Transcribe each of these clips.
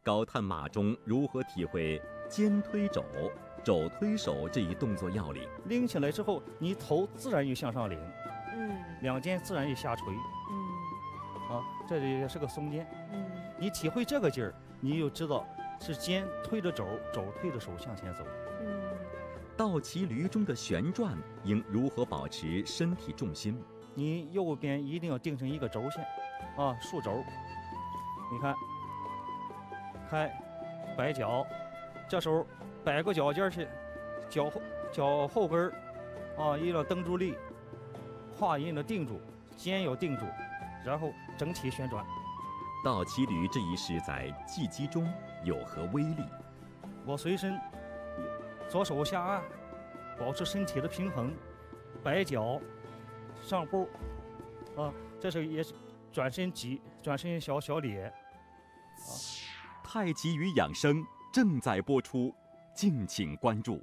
高探马中如何体会肩推肘、肘推手这一动作要领？ 拎起来之后，你头自然就向上领，两肩自然就下垂，这里也是个松肩，你体会这个劲儿，你就知道是肩推着肘，肘推着手向前走。 倒骑驴中的旋转应如何保持身体重心？ 你右边一定要定成一个轴线，竖轴。你看，开，摆脚，这时候摆个脚尖去，脚后跟一定要蹬住力，胯一定要定住，肩要定住，然后整体旋转。 倒骑驴这一式在技击中有何威力？ 我随身左手下按，保持身体的平衡，摆脚上步，这是也是转身急，转身小咧。 太极与养生正在播出，敬请关注。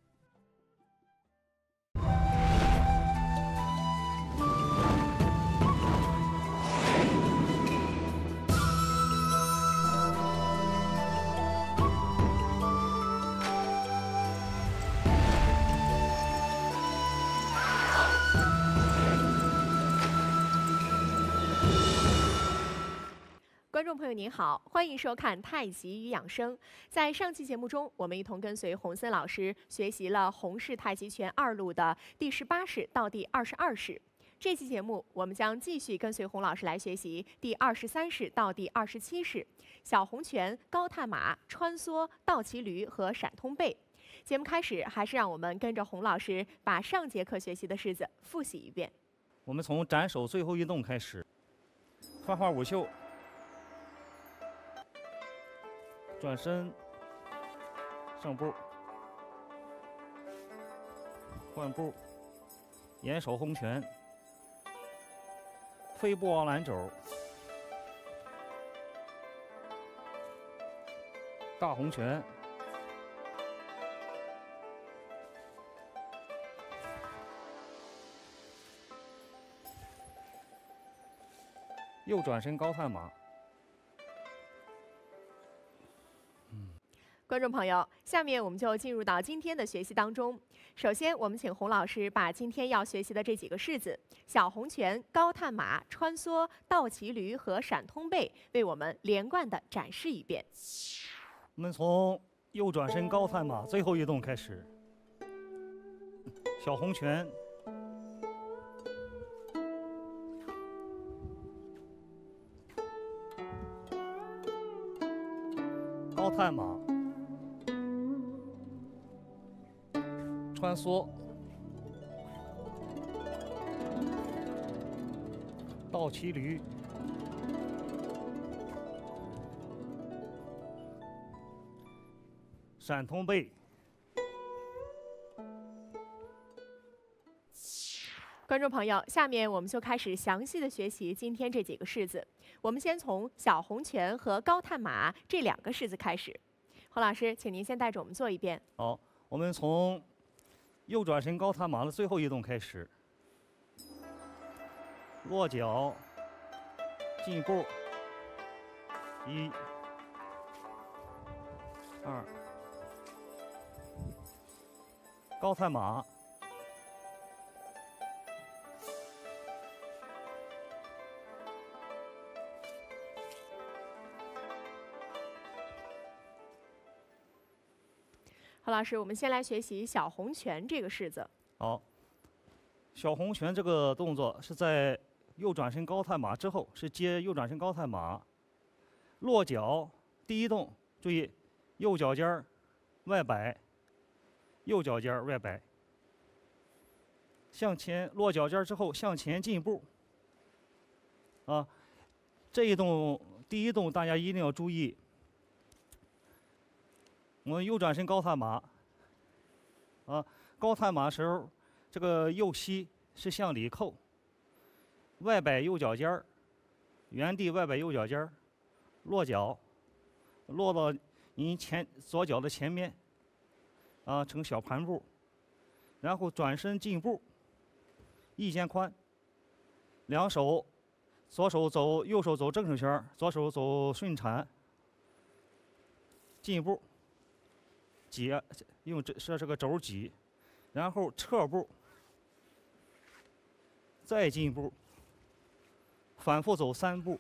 观众朋友您好，欢迎收看《太极与养生》。在上期节目中，我们一同跟随洪森老师学习了洪氏太极拳2路的第18式到第22式。这期节目，我们将继续跟随洪老师来学习第23式到第27式小红拳、高探马、穿梭、倒骑驴和闪通背。节目开始，还是让我们跟着洪老师把上节课学习的式子复习一遍。 我们从斩首最后一动开始，翻花舞袖。转身，上步，换步，掩手红拳，飞步往篮肘，大红拳，右转身高探马。 观众朋友，下面我们就进入到今天的学习当中。首先，我们请洪老师把今天要学习的这几个式子——小红拳、高探马、穿梭、倒骑驴和闪通背，为我们连贯的展示一遍。 我们从右转身高探马最后一动开始，小红拳，高探马。穿梭，倒骑驴，闪通背。 观众朋友，下面我们就开始详细的学习今天这几个式子。我们先从小红拳和高探马这2个式子开始。洪老师，请您先带着我们做一遍。 好，我们从右转身高探马的最后一动开始，落脚，进步，1、2，高探马， 何老师，我们先来学习小红拳这个式子。 好，小红拳这个动作是在右转身高探马之后，是接右转身高探马，落脚第一动，注意右脚尖外摆，右脚尖外摆，向前落脚尖之后向前进步。这一动第一动大家一定要注意。我们右转身高探马，高探马时候，这个右膝是向里扣，外摆右脚尖儿，原地外摆右脚尖儿，落脚，落到您左脚的前面，成小盘步，然后转身进步，一肩宽，两手，左手走，右手走正手圈，左手走顺缠， 进步，挤，用这个轴挤，然后撤步，再进步，反复走3步。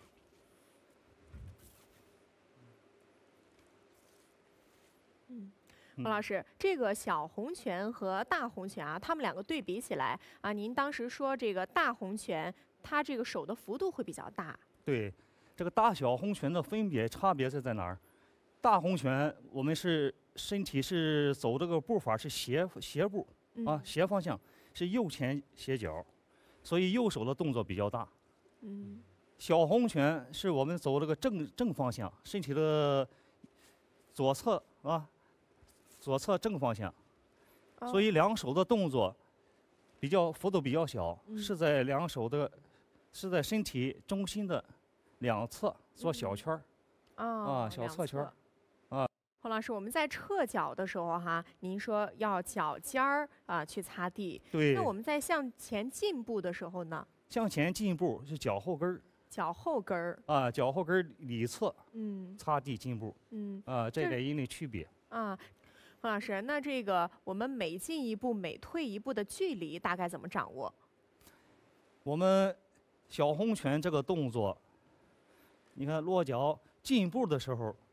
洪老师，这个小红拳和大红拳啊，它们两个对比起来啊，您当时说这个大红拳，它这个手的幅度会比较大。 对，这个大小红拳的分别差别是在哪儿？大红拳我们是身体是走这个步法是斜步啊，斜方向，是右前斜脚，所以右手的动作比较大。小红拳是我们走这个正方向，身体的左侧啊。左侧正方向，所以两手的动作幅度比较小，是在身体中心的两侧做小圈儿，小侧圈儿， 洪老师，我们在撤脚的时候哈，您说要脚尖儿去擦地， 对。 那我们在向前进步的时候呢？ 向前进步是脚后跟儿。 脚后跟儿。 脚后跟儿里侧，擦地进步，这点因为区别。 洪老师，那这个我们每进一步、每退一步的距离大概怎么掌握？ 我们小红拳这个动作，你看落脚进步的时候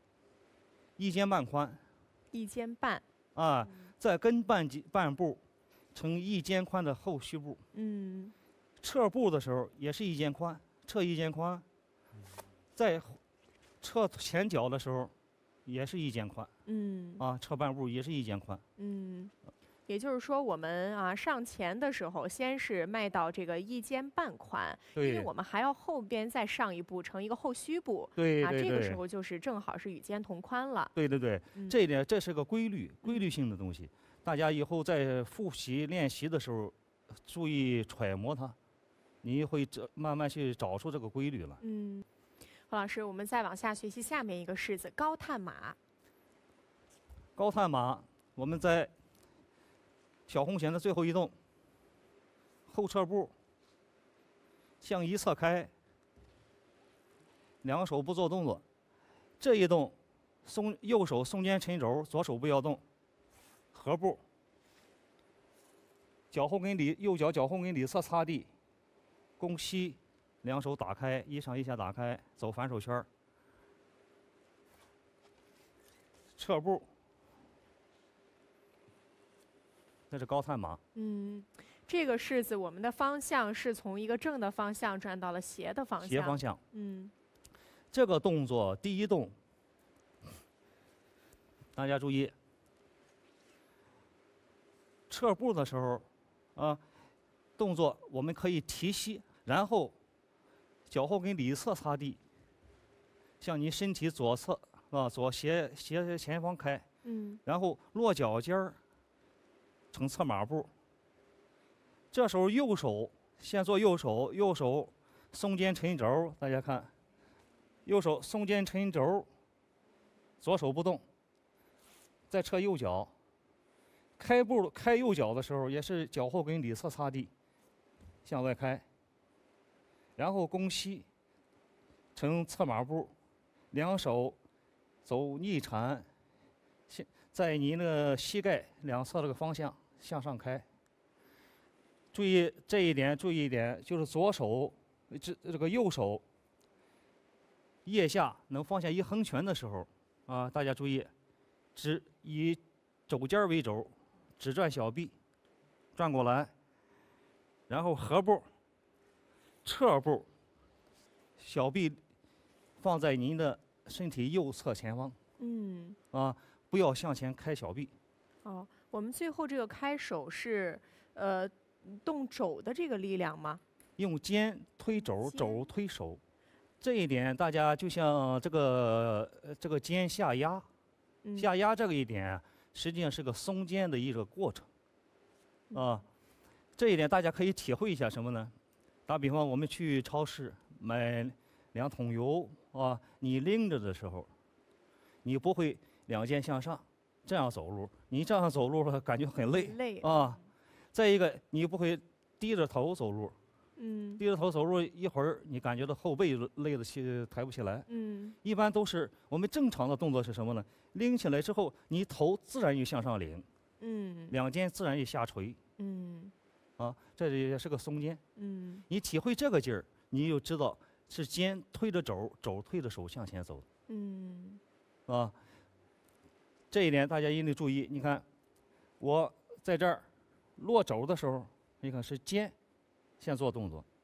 ，1肩半宽。 1肩半。 再跟半步成1肩宽的后虚步。撤步的时候也是1肩宽，撤1肩宽。在撤前脚的时候。也是1肩宽，撤半步也是1肩宽， 也就是说，我们上前的时候，先是迈到这个1肩半宽，因为我们还要后边再上一步，成一个后虚步， 对， 这个时候就是正好是与肩同宽了。 对，这一点这是个规律性的东西，大家以后在复习练习的时候，注意揣摩它，你会慢慢去找出这个规律了。 洪老师，我们再往下学习下面一个式子高探马。 高探马，我们在小红拳的最后一动，后撤步，向一侧开，两手不做动作。这一动，右手松肩沉肘，左手不要动，合步，右脚脚后跟里侧擦地，弓膝。两手打开，一上一下打开，走反手圈儿，撤步，这是高探马。 这个式子我们的方向是从一个正的方向转到了斜的方向。 斜方向。这个动作第一动，大家注意，撤步的时候，动作我们可以提膝，然后。脚后跟里侧擦地，向你身体左侧左斜前方开，然后落脚尖儿，成侧马步。这时候右手先做右手松肩沉肘，大家看，右手松肩沉肘，左手不动，再撤右脚。开右脚的时候也是脚后跟里侧擦地，向外开。然后弓膝，成侧马步，两手走逆缠，在您的膝盖两侧这个方向向上开。注意这一点，注意一点，就是左手这个右手腋下能放下一横拳的时候，大家注意，以肘尖为轴，只转小臂，转过来，然后合步。撤步，小臂放在您的身体右侧前方。不要向前开小臂。 我们最后这个开手是动肘的这个力量吗？ 用肩推肘，肘推手。这一点大家就像这个肩下压，下压这个一点实际上是个松肩的一个过程。这一点大家可以体会一下什么呢？打比方，我们去超市买2桶油你拎着的时候，你不会2肩向上这样走路，你这样走路感觉很累。再一个，你不会低着头走路， 低着头走路一会儿，你感觉到后背累得抬不起来。一般都是我们正常的动作是什么呢？拎起来之后，你头自然就向上领，两肩自然就下垂，这也是个松肩。你体会这个劲儿，你就知道是肩推着肘，肘推着手向前走。这一点大家一定注意。你看，我在这儿落肘的时候，你看是肩先做动作。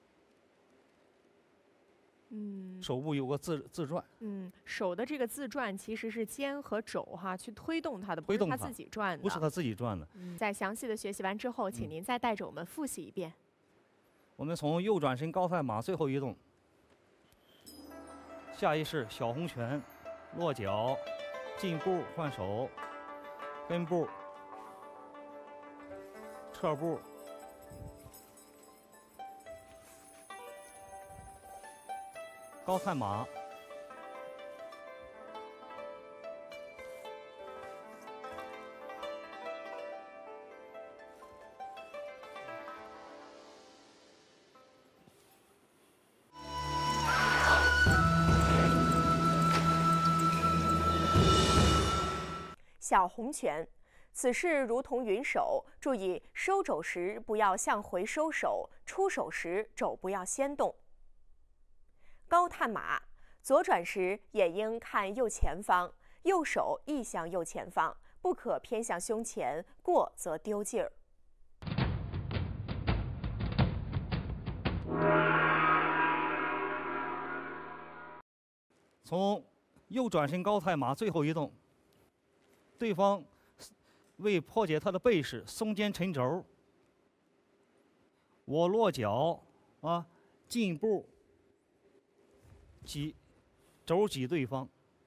手部有个自转。 手的这个自转其实是肩和肘去推动它的，不是它自己转的。 不是它自己转的。 在详细的学习完之后，请您再带着我们复习一遍。 我们从右转身高探马最后一动，下意识小红拳，落脚，进步换手，跟步，撤步。高探马， 小红拳，此式如同云手，注意收肘时不要向回收手，出手时肘不要先动。高探马，左转时也应看右前方，右手亦向右前方，不可偏向胸前，过则丢劲儿。 从右转身高探马最后一动，对方为破解他的背势，松肩沉肘，我落脚进步。肘挤对方。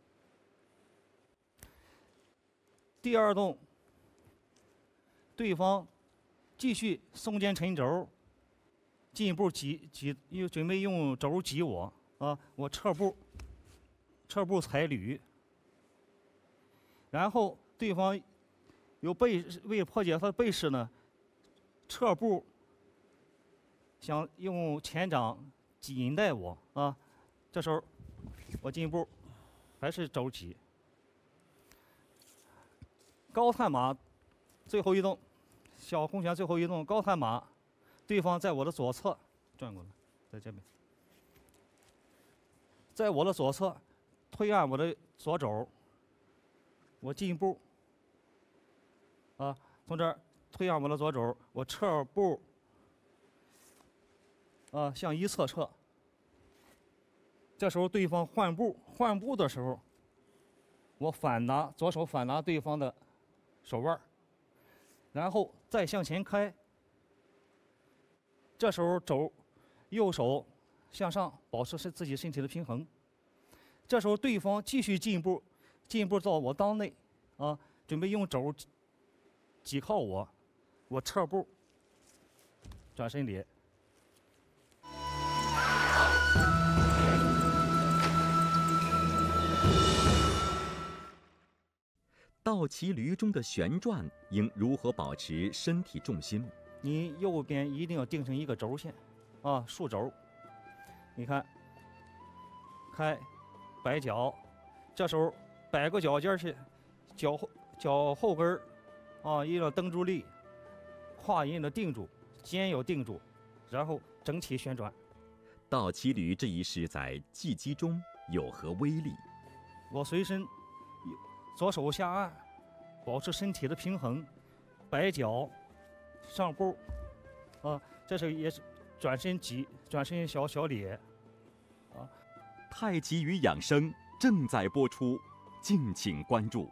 第二动，对方继续松肩沉肘，进一步又准备用肘挤我我撤步踩履，然后对方为破解他的背势呢，撤步想用前掌紧带我这时候我进一步还是肘挤。高探马最后一动，小红拳最后一动，高探马，对方在我的左侧转过来，在这边，在我的左侧推按我的左肘，我进一步从这儿推按我的左肘，我撤步向一侧撤。这时候对方换步的时候，我左手反拿对方的手腕，然后再向前开。这时候右手向上，保持自己身体的平衡。这时候对方继续进步到我裆内准备用肘挤靠我，我撤步，转身脸。 倒骑驴中的旋转应如何保持身体重心？ 你右边一定要定成一个轴线竖轴。你看，开，摆脚，这时候摆个脚尖去，脚后跟一定要蹬住力，胯一定要定住，肩要定住，然后整体旋转。 倒骑驴这一式在技击中有何威力？ 我随身左手下按，保持身体的平衡，摆脚，上步这是也是转身挤，转身小咧太极与养生正在播出，敬请关注。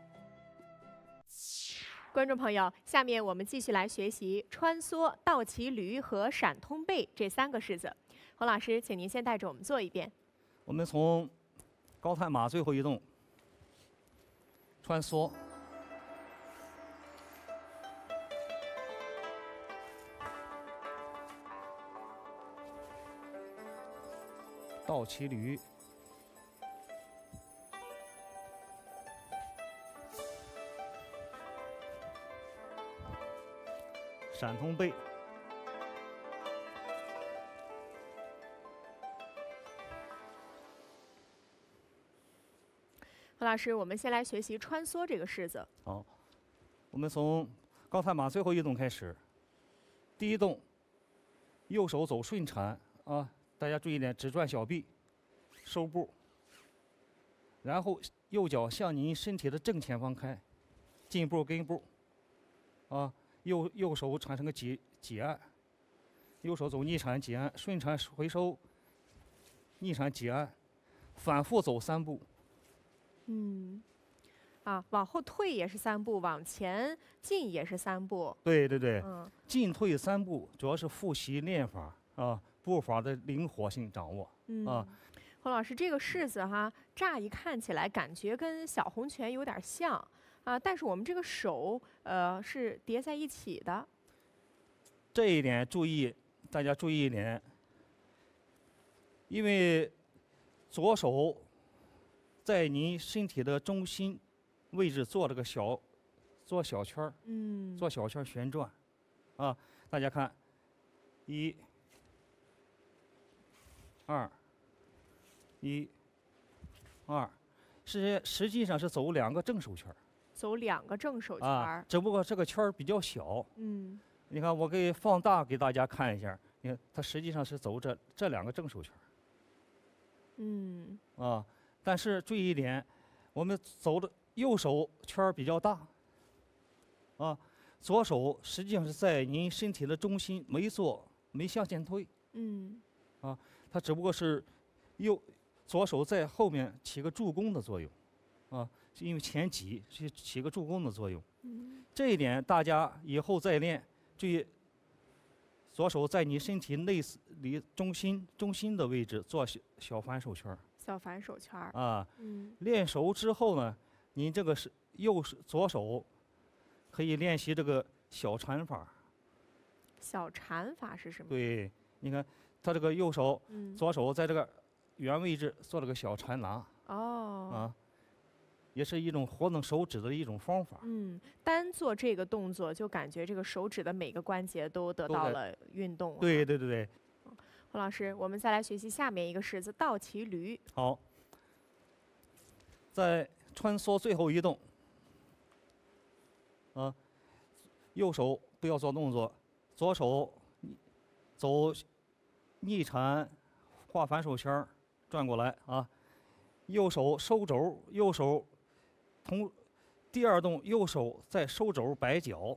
观众朋友，下面我们继续来学习穿梭、倒骑驴和闪通背这3个式子。洪老师，请您先带着我们做一遍。 我们从高探马最后一动，穿梭，倒骑驴，闪通背， 何老师，我们先来学习穿梭这个式子。 好，我们从高探马最后一动开始。第一动，右手走顺缠啊，大家注意点，只转小臂，收步。然后右脚向您身体的正前方开，进步跟步，啊，右手产生个挤按，右手走逆缠挤按，顺缠回收，逆缠挤按，反复走3步。 往后退也是3步，往前进也是3步。 对对对， 嗯， 进退3步，主要是复习练法啊，步伐的灵活性掌握啊。 侯老师，这个式子哈，乍一看起来感觉跟小红拳有点像啊，但是我们这个手是叠在一起的。 这一点注意，大家注意一点，因为左手在您身体的中心位置做了个做小圈儿，做小圈旋转，啊，大家看，1、2、1、2，实际上是走2个正手圈儿， 走2个正手圈儿。 只不过这个圈儿比较小。你看，我可以放大给大家看一下，你看它实际上是走这2个正手圈儿。但是注意一点，我们走的右手圈儿比较大，左手实际上是在您身体的中心，没向前推。它只不过是左手在后面起个助攻的作用，因为前挤是起个助攻的作用。这一点大家以后再练，注意，左手在你身体里中心的位置做小反手圈。 小反手圈儿。 练熟之后呢，您这个是左手可以练习这个小缠法。 小缠法是什么？ 对，你看他这个右手，左手在这个原位置做了个小缠拿。也是一种活动手指的一种方法。 单做这个动作，就感觉这个手指的每个关节都得到了运动。 对对对对。 胡老师，我们再来学习下面一个式子倒骑驴。 好，在穿梭最后一动，右手不要做动作，左手走逆缠画反手圈转过来啊，右手收肘，右手第2动右手再收肘摆脚，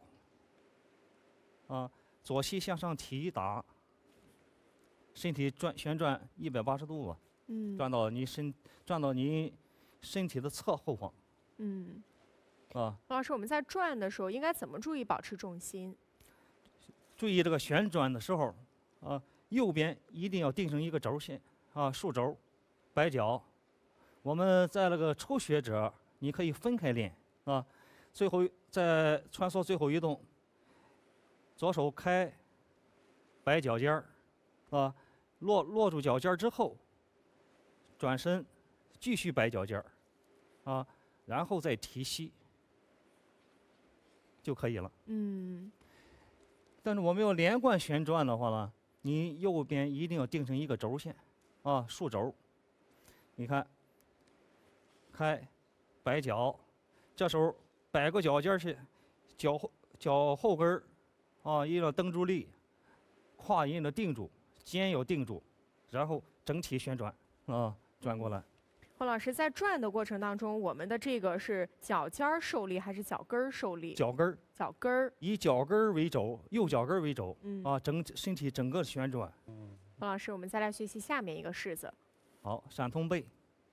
左膝向上提打。身体旋转180度吧，转到您身体的侧后方。 老师，我们在转的时候应该怎么注意保持重心？ 注意这个旋转的时候，右边一定要定成一个轴线，竖轴，摆脚。我们在那个初学者，你可以分开练最后在穿梭最后一动，左手开，摆脚尖儿，落住脚尖儿之后，转身继续摆脚尖儿，然后再提膝就可以了。但是我们要连贯旋转的话呢，你右边一定要定成一个轴线，竖轴。你看，开，摆脚，这时候摆个脚尖儿去，脚后跟儿，一定要蹬住力，胯一定要定住。肩要定住，然后整体旋转，转过来。 胡老师，在转的过程当中，我们的这个是脚尖儿受力还是脚跟儿受力？ 脚跟儿。 脚跟儿。 以脚跟儿为轴，右脚跟儿为轴，身体整个旋转。 胡老师，我们再来学习下面一个式子。 好，闪通背。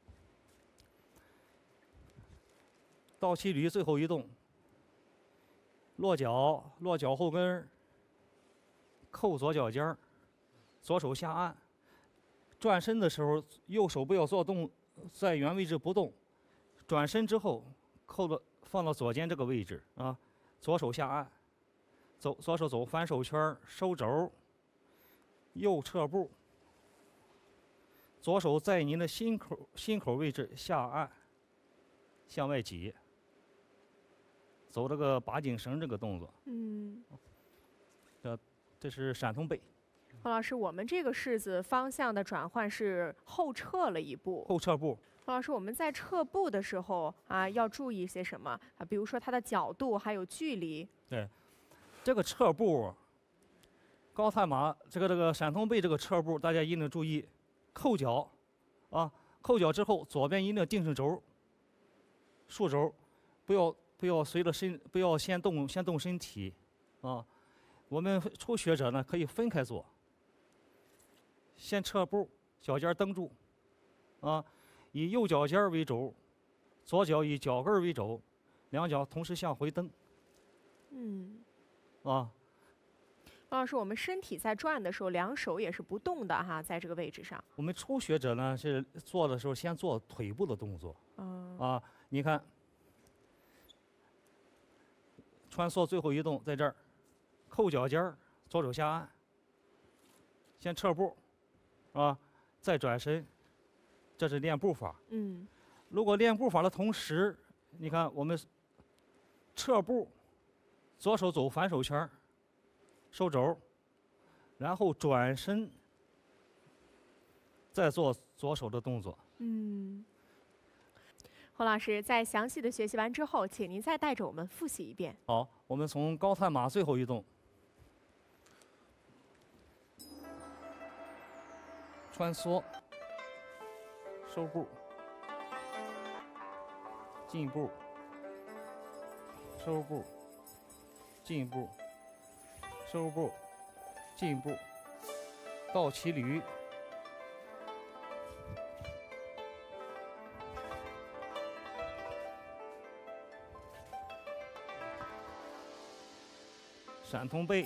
倒骑驴最后一动，落脚后跟儿，扣左脚尖儿。左手下按，转身的时候，右手不要做动，在原位置不动。转身之后，放到左肩这个位置左手下按，左手走反手圈，收轴，右撤步，左手在您的心口位置下按，向外挤，走这个拔颈绳这个动作。这是闪通背。 胡老师，我们这个式子方向的转换是后撤了一步。 后撤步， 王老师，我们在撤步的时候啊，要注意些什么啊？比如说它的角度，还有距离。 对，这个撤步，高探马这个闪通背这个撤步，大家一定注意，扣脚，啊，扣脚之后左边一定定正轴，竖轴，不要随着不要先动身体，啊，我们初学者呢可以分开做，先撤步，脚尖蹬住，啊。以右脚尖为轴，左脚以脚跟为轴，两脚同时向回蹬。啊， 王老师，我们身体在转的时候，两手也是不动的哈，在这个位置上。 我们初学者呢是做的时候先做腿部的动作。啊，你看，穿梭最后一动在这儿，扣脚尖儿，左手下按，先撤步，啊，再转身。这是练步法。如果练步法的同时，你看我们撤步，左手走反手圈，收轴，然后转身，再做左手的动作。 洪老师，在详细的学习完之后，请您再带着我们复习一遍。 好，我们从高探马最后一动，穿梭。收步，进步，收步，进步，收步，进步，倒骑驴，闪通背。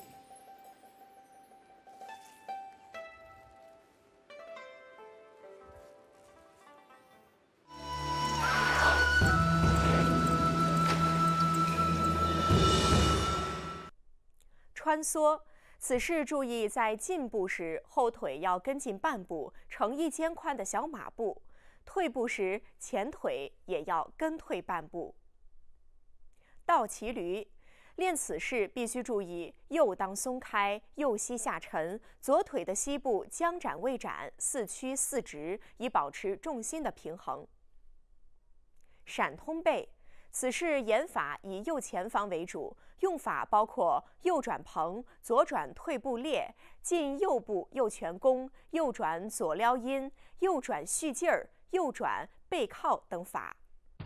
穿梭，此事注意在进步时后腿要跟进半步，成一肩宽的小马步；退步时前腿也要跟退半步。倒骑驴，练此事必须注意右裆松开，右膝下沉，左腿的膝部将展未展，四曲四直，以保持重心的平衡。闪通背，此事演法以右前方为主，用法包括右转蓬、左转退步列、进右步右拳弓、右转左撩阴、右转续劲儿、右转背靠等法。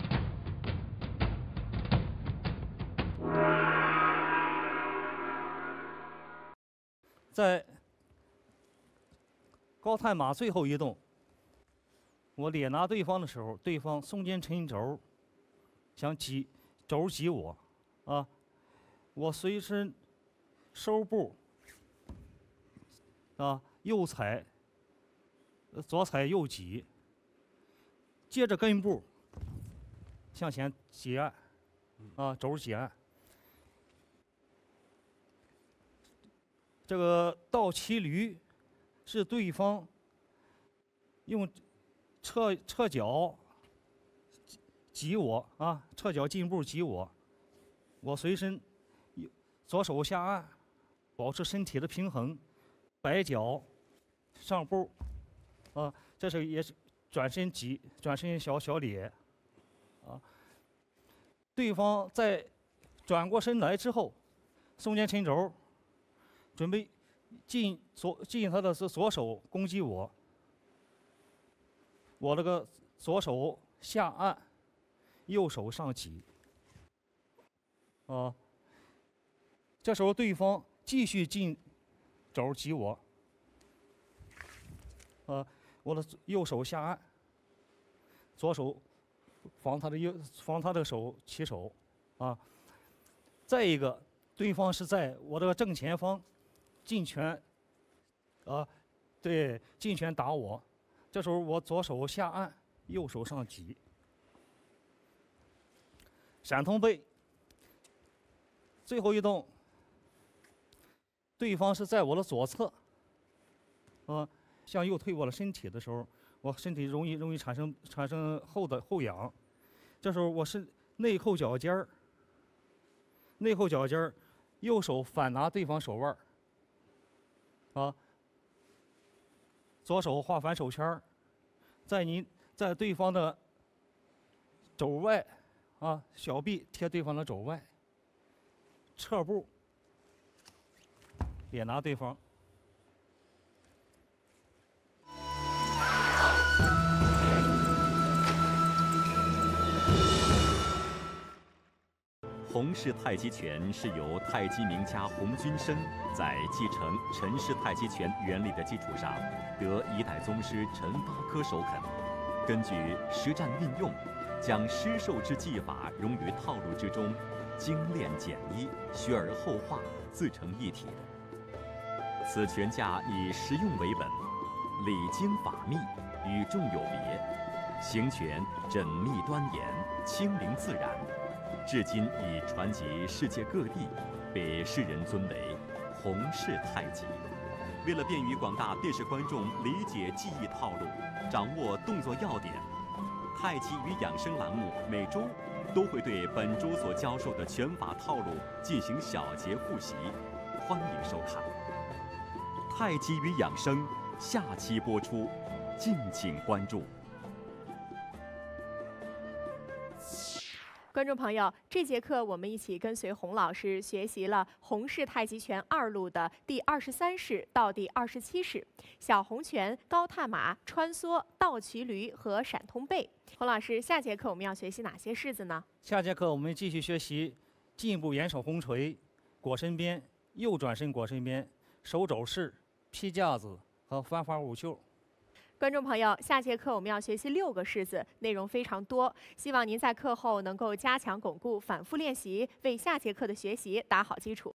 在高探马最后一动，我脸拿对方的时候，对方松肩沉轴，想轴挤我，啊，我随身收步，啊，右踩，左踩右挤，接着跟步向前挤按，啊，轴挤按。这个倒骑驴是对方用侧脚挤我啊，侧脚进步挤我，我随身左手下按，保持身体的平衡，摆脚上步，啊，这是也是转身挤，转身小咧，啊，对方在转过身来之后，松肩沉轴。准备进他的左手攻击我，我这个左手下按，右手上挤，啊，这时候对方继续进轴挤我，我的右手下按，左手防他的手起手，啊，再一个，对方是在我的正前方。进拳，对，进拳打我，这时候我左手下按，右手上挤，闪通背。最后一动，对方是在我的左侧，向右推我的身体的时候，我身体容易产生后仰，这时候我是内扣脚尖儿，右手反拿对方手腕。左手画反手圈，在在对方的肘外，啊，小臂贴对方的肘外，侧步也拿对方。 洪氏太极拳是由太极名家洪君生在继承陈氏太极拳原理的基础上，得一代宗师陈发科首肯，根据实战运用，将施授之技法融于套路之中，精炼简一，学而后化，自成一体。此拳架以实用为本，理经法密，与众有别，形拳缜密端严，轻灵自然。至今已传及世界各地，被世人尊为洪氏太极。为了便于广大电视观众理解技艺套路，掌握动作要点，太极与养生栏目每周都会对本周所教授的拳法套路进行小节复习，欢迎收看。太极与养生下期播出，敬请关注。 观众朋友，这节课我们一起跟随洪老师学习了洪氏太极拳2路的第23式到第27式：小红拳、高踏马、穿梭、倒骑驴和闪通背。洪老师，下节课我们要学习哪些式子呢？ 下节课我们继续学习进一步延手红锤、裹身边、右转身裹身边、手肘式、劈架子和翻花五袖。 观众朋友，下节课我们要学习6个式子，内容非常多，希望您在课后能够加强巩固、反复练习，为下节课的学习打好基础。